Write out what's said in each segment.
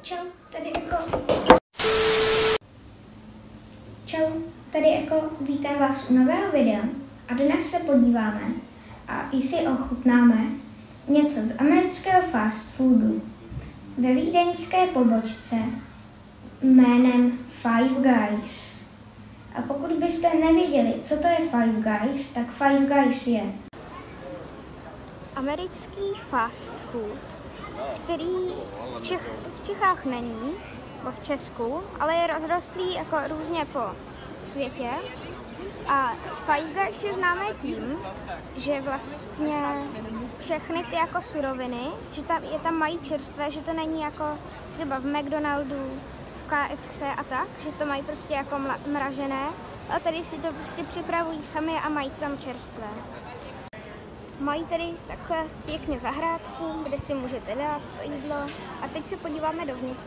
Čau, tady Eko, vítám vás u nového videa a dnes se podíváme a i si ochutnáme něco z amerického fast foodu ve vídeňské pobočce jménem Five Guys. A pokud byste nevěděli, co to je Five Guys, tak Five Guys je americký fast food, který v Čechách není, jako v Česku, ale je rozrostlý jako různě po světě. A Five Guys je známé tím, že vlastně všechny ty jako suroviny, že tam mají čerstvé, že to není jako třeba v McDonaldu, v KFC a tak, že to mají prostě jako mražené, a tady si to prostě připravují sami a mají tam čerstvé. Mají tady takhle pěkně zahrádku, kde si můžete dát to jídlo. A teď se podíváme dovnitř.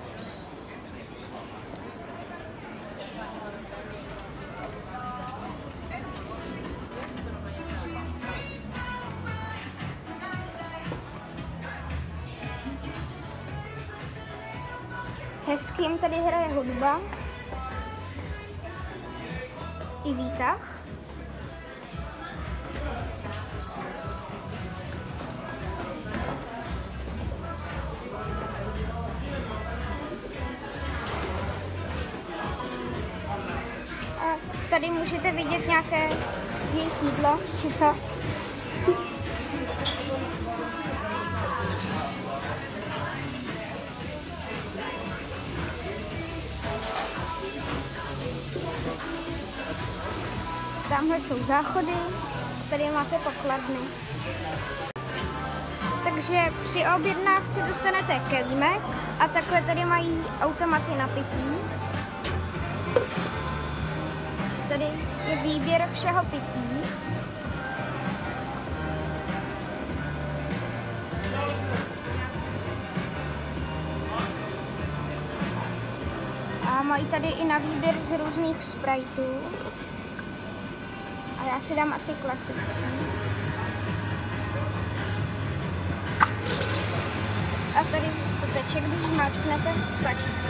Hezky jim tady hraje hudba i výtah. Tady můžete vidět nějaké jejich jídlo, či co? Tamhle jsou záchody, tady máte pokladny. Takže při objednávce dostanete kelímek a takhle tady mají automaty na pití. Tady je výběr všeho pití. A mají tady i na výběr z různých spriteů. A já si dám asi klasický. A tady to teče, když zmáčknete tlačítko.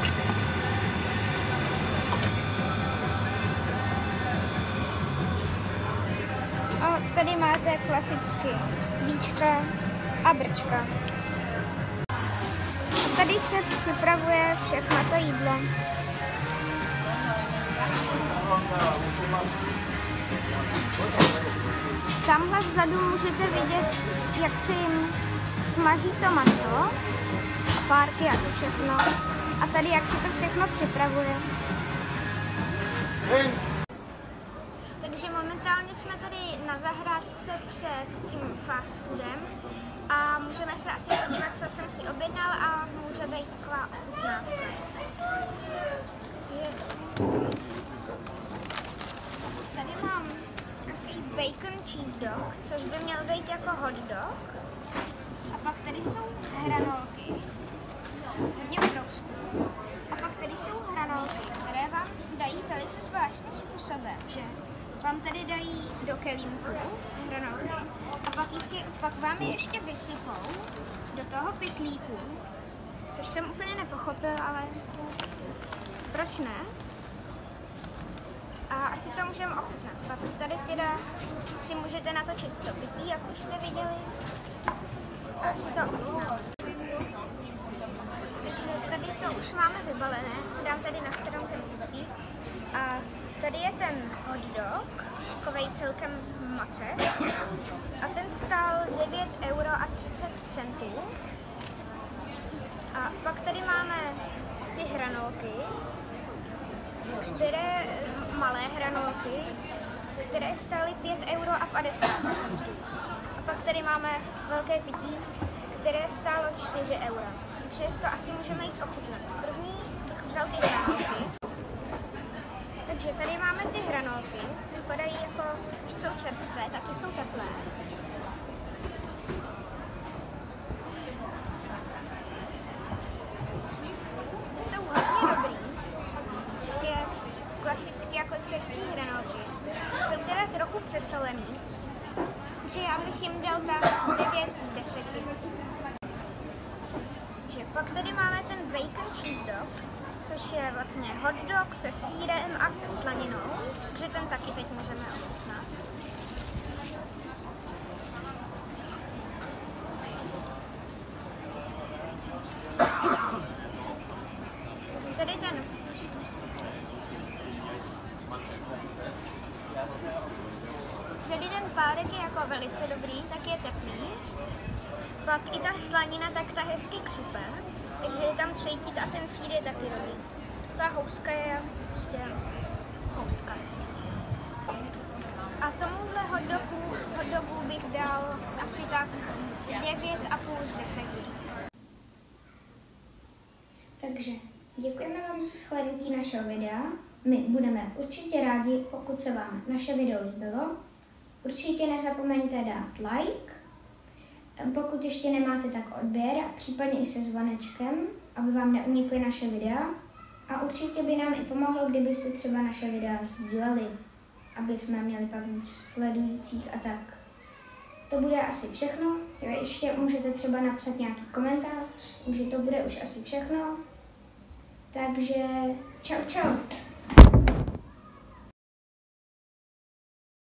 A tady máte klasicky víčka a brčka. A tady se připravuje všechno to jídlo. Tamhle vzadu můžete vidět, jak si jim smaží to maso a párky a to všechno. A tady jak se to všechno připravuje. Takže momentálně jsme tady na zahrádce před tím fast foodem a můžeme se asi podívat, co jsem si objednal a může být taková ochutnávka. Tady mám takový bacon cheese dog, což by měl být jako hot dog. A pak tady jsou hranolky, hodně obrovský. A pak tady jsou hranolky, které vám dají velice zvláštním způsobem, že vám tady dají do kelímku hranolky a pak vám je ještě vysypou do toho pytlíku, což jsem úplně nepochopil, ale proč ne? A asi to můžeme ochutnat. Pak tady teda si můžete natočit to pití, jak už jste viděli, a si to ochutnat. Takže tady to už máme vybalené, si dám tady na stranu ten pití. A tady je ten hot dog, takovej celkem macet. A ten stál 9,30 €. A pak tady máme ty hranolky, malé hranolky, které stály 5,50 €. A pak tady máme velké pití, které stálo 4 €. Takže to asi můžeme jít ochutnat. První bych vzal ty hranolky. Takže tady máme ty hranolky, vypadají jako, že jsou čerstvé, taky jsou teplé. Ty jsou hodně dobrý, prostě klasicky jako český hranolky. Jsou teda trochu přesolený, takže já bych jim dal tak 9 z 10. Takže Pak tady máme ten bacon cheese dog, což je vlastně hot dog se sýrem a se slaninou, takže ten taky teď můžeme ochutnat. Tady ten párek je jako velice dobrý, tak je teplý. Pak i ta slanina, tak ta hezky křupe, takže je tam cítit a ten sýr je taky dobrý. Ta houska je prostě houska. A tomuhle hot dogu bych dal asi tak 9,5 z 10. Takže děkujeme vám za shlédnutí našeho videa. My budeme určitě rádi, pokud se vám naše video líbilo. Určitě nezapomeňte dát like. Pokud ještě nemáte, tak odběr, případně i se zvonečkem, aby vám neunikly naše videa. A určitě by nám i pomohlo, kdybyste třeba naše videa sdíleli, aby jsme měli pak víc sledujících a tak. To bude asi všechno. Ještě můžete třeba napsat nějaký komentář, že to bude už asi všechno. Takže čau.